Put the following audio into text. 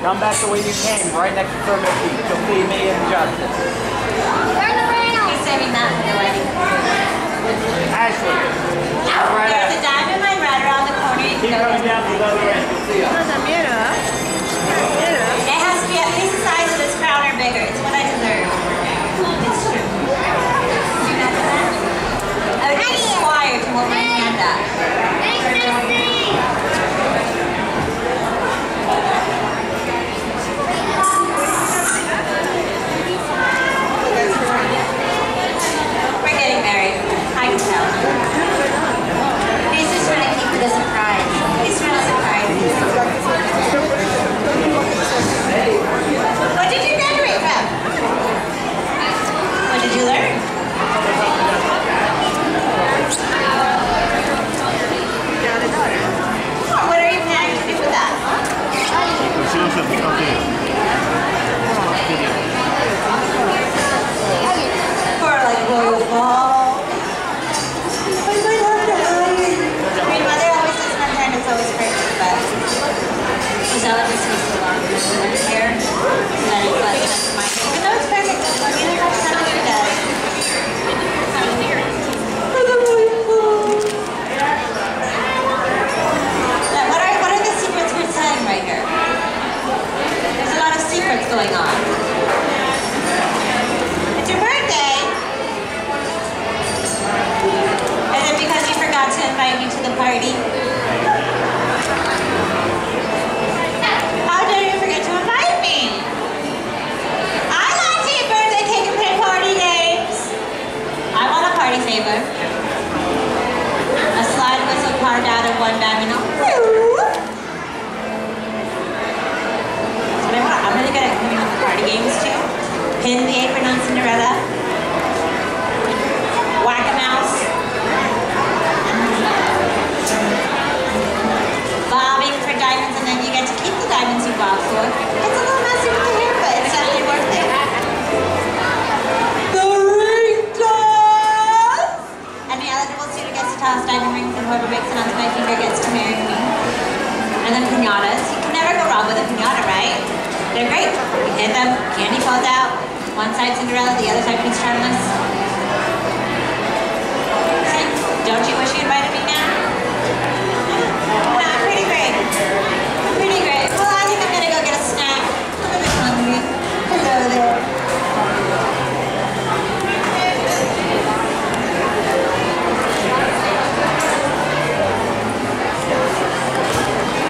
Come back the way you came, right next to Circle T. You'll see me and Justice. He's saving that for the wedding. Ashley. Right There's a diamond mine right around the corner. You Keep can go coming down to the other end. You'll see us. It has to be at least the size of this crown or bigger. It's what I deserve. It's true. You know that? I would be a squire to hold my hand up. We're getting married. I can tell. He's just trying to keep it a surprise. He's trying to surprise you. What did you graduate from? What did you learn? What are you planning to do with that? For like royal ball. I might have to hide. My mother always says my hand is always perfect, but she's always takes so long to do her hair. So that it's like that's my hair. Even though it's perfect, it's like really much time she does. What are the secrets we're telling right here? There's a lot of secrets going on. It's your birthday. Is it because you forgot to invite me to the party? How dare you forget to invite me? I like to eat birthday cake and play party games. I want a party favor. A slide whistle carved out of one diamond. That's what I want. I'm really good at coming up with party games too. Pin the apron on Cinderella. Whack a mouse. Bobbing for diamonds, and then you get to keep the diamonds you bob for. It's a little messy with the hair, but it's definitely worth it. The ring toss! And the eligible suitor gets to toss diamond rings, and whoever makes it onto my finger gets to marry me. And then pinatas. You can never go wrong with a pinata, right? They're great. You hit them, candy falls out. One side Cinderella, the other side Prince Charmless. Don't you wish you invited me